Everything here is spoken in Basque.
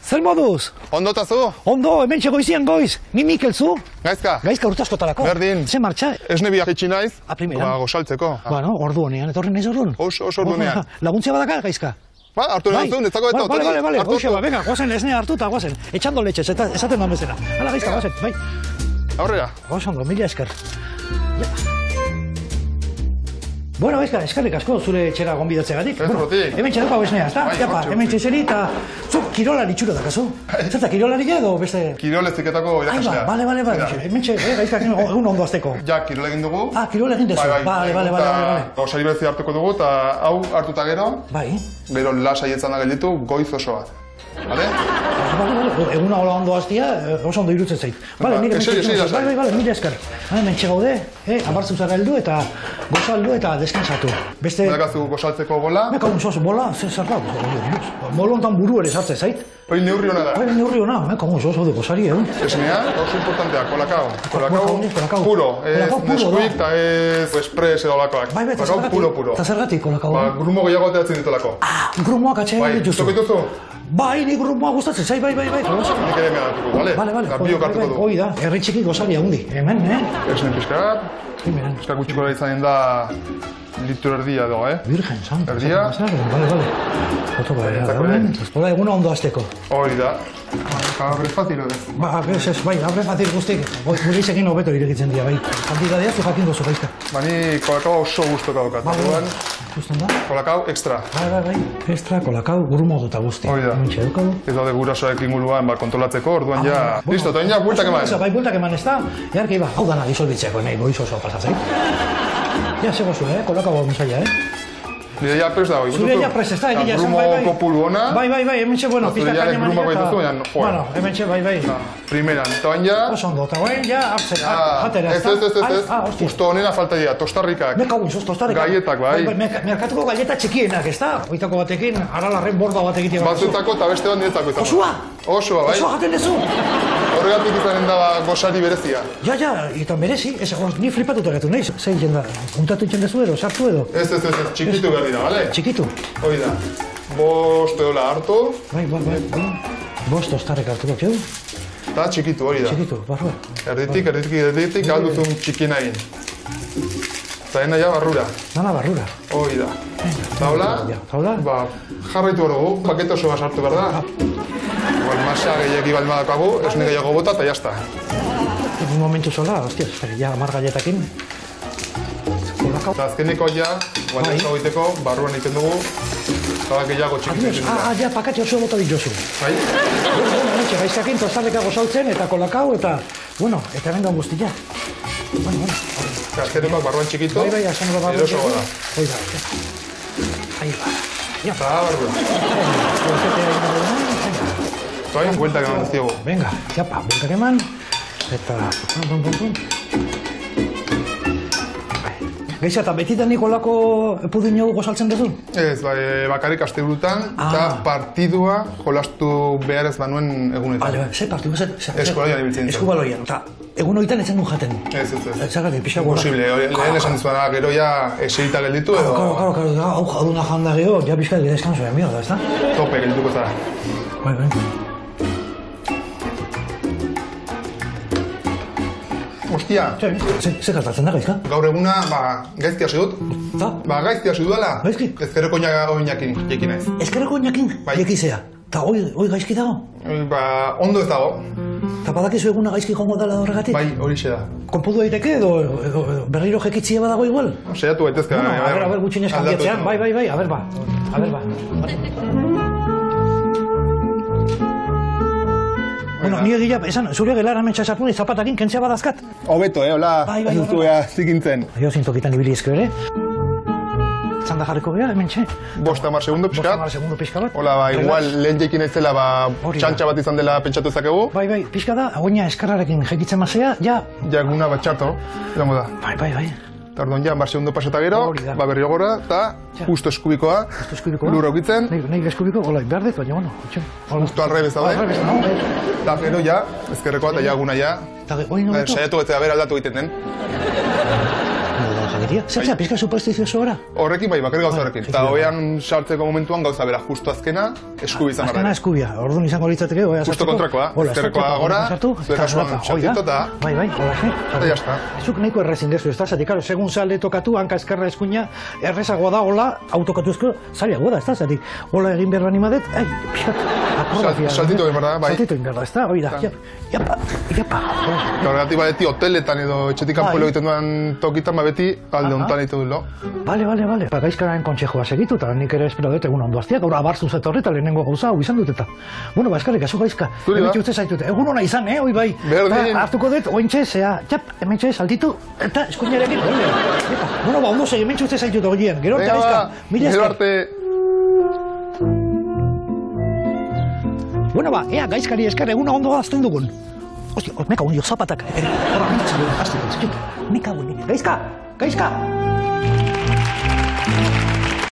zer moduz? Ondo eta zu? Ondo, hemen goizian goiz. Ni Mikel zu? Gaizka? Gaizka urtaskotarako. Berdin. Ze martxa? Esne biak etxi naiz. Primeran. Gosaltzeko. Bueno, ordu honean, etorri naiz orduan. Oso ordunean. Laguntzia badaka, Gaizka? Ba, hartu nahi zuen, ez dago eta otori. Bale, hoxe ba, venga, guazen esnea hartu eta guazen. Etxando letxez, esaten da bezena. Hala, Gaizka, guazen, bai. Aurrera. Oso ondo, mila esker. Bueno, Gaizka, eskerrik asko zure etxera gonbidatzeagatik. Hemen txeruko esnea, ezta? Japa, hemen txezeri eta zuk kirolari txuro dakazu. Zerta, kirolari edo beste... Kirol eziketako irakaslea. Bale, hemen Gaizka, egun ondo azteko. Ja, kirol egin dugu. Kirol egin dezu. Bale. Gauzari berezi hartuko dugu eta hau hartuta gero. Bai. Gero lasai etzan da gelditu goiz osoa. Bale? Eguna hola ondo aztia, oso ondo irutzen zait. Bale, nire mila esker. Hemen txegaude, amartzuzara heldu eta gozaldu eta descansatu. Beste... Badakazu gosaltzeko bola? Meka un zoz, bola, zer da? Molo hontan buru ere sartze zait. Hori neurri hona da. Neurri hona, meka un zoz, gozari, Esnea, oso importantea, kolakao puro. Ez neskuik eta ez espres edo lakoak. Kolakao puro. Eta zergatik kolakao? Grumo gehiago ateatzen ditolako. Grumoak atxean dituzu. Zuk dituzu? Bai, ni grumoa gustatzen, zai, bai. Nik ere mehatiko, bale? Eta biok hartuko du. Hoi da, herri txiki gozari hagundi, hemen, Esne pixkat. Pixka gutxiko da izanen da litro erdia edo, Virgen, santo. Erdia. Bale. Hola, eguna ondo azteko. Hori da. Abre fazil, edo? Bai, abre fazil guztik. Gure izekin hobeto irekitzen dira, bai. Kantitatea zu jakin dozu, Gaizka. Ni kolakao oso guztoka daukat. Justen da? Kolakao extra. Bai. Extra, kolakao, grumo duta guzti. Hori da. Ez daude gurasoek inguruan kontrolatzeko, orduan ja... Listo, eta ja, bueltak eman. Bai, bueltak eman ez da. Jarki, hau dana disolbitzeko, nahi, goiz oso pasazait. Ja, zego zu, kolakao musaia, Nire ja prest da, zure ja prest, ez da, egia esan, bai. Grumo kopuru ona. Bai, hemen txe, bueno, pizka kaina manik eta... Bueno, hemen txe, bai. Primeran, eta bain ja... Oso ondo, eta bain ja, jatera, ez da? Ez, justo honena falta dira, tostarrikak. Meka guizuz, tostarrikak. Gaietak, bai. Merkatuko gaieta txikienak, ez da? Oitako batekin, aralarren borda bat egitea. Batzutako eta beste bat niretako izan. Osoa? Osoa, bai. Osoa jaten dezu? Horregatik izanen da gozari berezia. Ja, eta berezi, ni flipatuta gatu nahiz. Zein jenda, untatu itxen edo, sartu edo? Ez, txikitu behar dira, bale? Txikitu? Hoi da. Bost edola hartu. Bai. Bost tostarrek hartuko txeu. Eta txikitu, hori da. Txikitu, barrua. Erditik, galduzun txikina egin. Eta ena ja barrura. Nana barrura. Hoi da. Taula? Ba, jarraitu hori gu, paket oso sartu behar da. Masa gehiagi balmadakagu, esne gehiago bota eta jazta. Un momentu sola, hostia, ja, amar galletakin. Eta azkeneko ja, guanetza goiteko, barruan egiten dugu, eta gehiago txikitzen dira. Ja, pakatxe oso bota dituzu. Bai? Gaizkakin tostarreka gozautzen eta kolakao eta, bueno, eta hemen gaun guztia. Bueno. Azkenekoak barruan txikitu, edo oso gara. Hoi da, ahi ba. Eta barruan. Eta hain, bueltak eman duztiago. Venga, japa, bueltak eman. Eta... Gaiza, eta betitan nikolako pudin jogu gozaltzen duzu? Ez, bakarrik asteburutan, eta partidua jolastu behar ez banuen egunetan. Ze partidua? Eskubaloian ibiltzen zen. Eskubaloian, eta egun horietan etzen duen jaten? Ez. Zagatik, pixak gora. Imposible, lehen esan dizuana, gero ja eserita gelditu edo... Karo, hau jaduna janda geho, ja pixkat deskansoa, mierda, ez da? Tope geldituko zara. Bai. Ostia. Ze gertatzen da, Gaizka? Gaur eguna, gaizki hasi dut. Ta? Gaizki hasi dudala. Gaizki? Ezkerreko oinakin, jekin naiz. Ezkerreko oinakin? Jekizea. Ta hoi gaizki dago? Ondo ez dago. Ta badakizu eguna gaizki jongo dela horregatik? Bai, hori xe da. Konpudu daiteke edo berriro jekitzia badago igual? Seiatu gaitezka. A ber, gutxinez kanbiatzean. Bai, a ber, ba. Bueno, ni egia, esan, zure gelara mentxa esapun zapatakin kentzea badazkat? Hobeto, hola, azuzuea zikintzen. Jo zintokitan ibili ezko ere. Zanda jarriko geha, hemen txe? 50 segundo pixka. 50 segundo pixka bat. Hola, igual lehen jekin aizela, txantxa bat izan dela pentsatu ezakegu. Bai, pixka da, agoina eskarrarekin jekitzen mazea, ja... Ja, eguna bat txarto, erango da. Bai. Tardon ja, segundo pasata gero, berrio gora, eta justo eskubikoa, lur aukitzen. Nahi eskubiko, hola, behar dut, baina, bueno, justo alrebez daude. Eta gero ja, ezkerrekoa eta ja eguna ja. Saiatu betzea, aldatu egiten den. jakiria. Zer pizka superstizioso gara? Horrekin bai, bakarrik gauza horrekin. Eta hoian sartzeko momentuan gauza bera, justu azkena, eskubi izan azkena eskubia, orduan izango litzateke, oia sartzeko. Justo kontrakoa, ezkerrekoa gora, zure kasuan sartzito eta... Bai, hola, eta jazta. Zuk nahiko errezin dezu, ez da, zati, karo, segun sale tokatu, hanka eskerra eskuina, errezagoa da, hola, autokatu ezko, zariagoa da, ez da, zati, hola egin behar bani madet, saltito egin behar da, bai. Saltito egin behar da, ez da, hoi da, japa. Horregatik beti hoteletan edo etxetik kanpolo egiten duan tokitan, beti alde honetan egiten dut, lo? Bale, gaizkararen kontxejoa segitu, eta nik ere espero dut egun ondo aztiak, gaur abartzu zeta horreta lehenengo gauza, hau izan dut eta. Bueno, eskarrik, azu gaizka, hementxe utze zaitut, egun hona izan, hoi bai. Hartuko dut, ointxe, zea, hementxe saltitu, eta eskuinarekin, bueno, ondo segi, hementxe utze zaitut horien, gero, eta gaizka, mila esker. Bueno, ea, gaizkari esker, eguna ondo azten dugun. Hostia, me cago en Dios, zapatak. Horra, mintzak, azte, me cago en Dios. Gaizka!